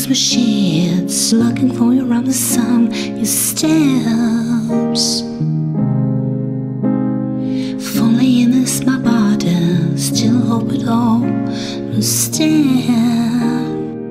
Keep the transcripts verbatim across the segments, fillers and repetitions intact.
lose my shits, looking for you around the sun, your steps. Fully in this my body, still hope it all will stand.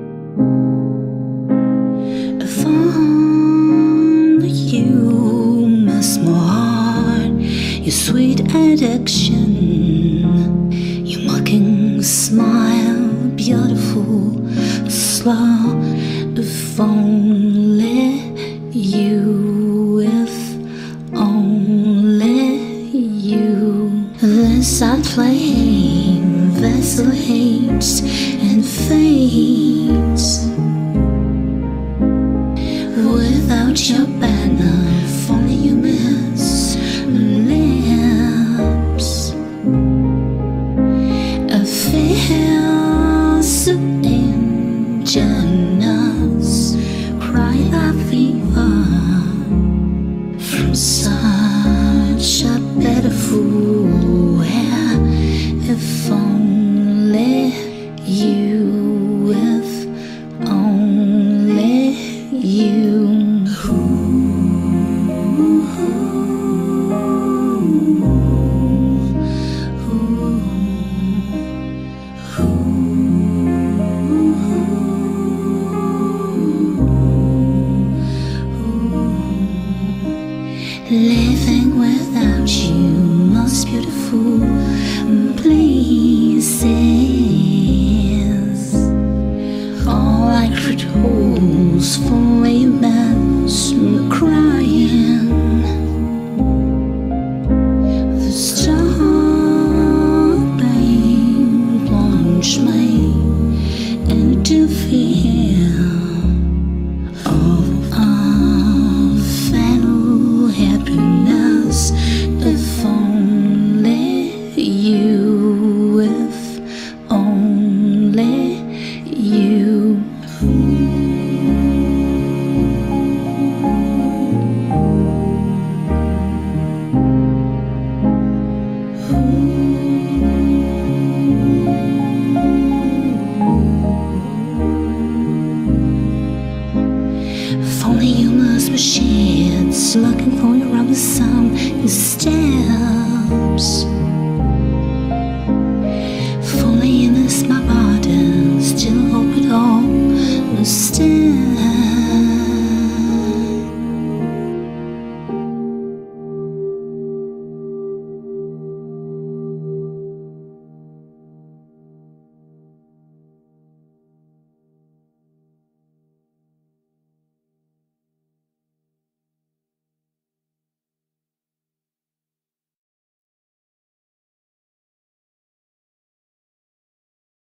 If only you miss my heart, your sweet addiction, your mocking smile, beautiful, slow. If only you, if only you. This I flame vacillates and fades.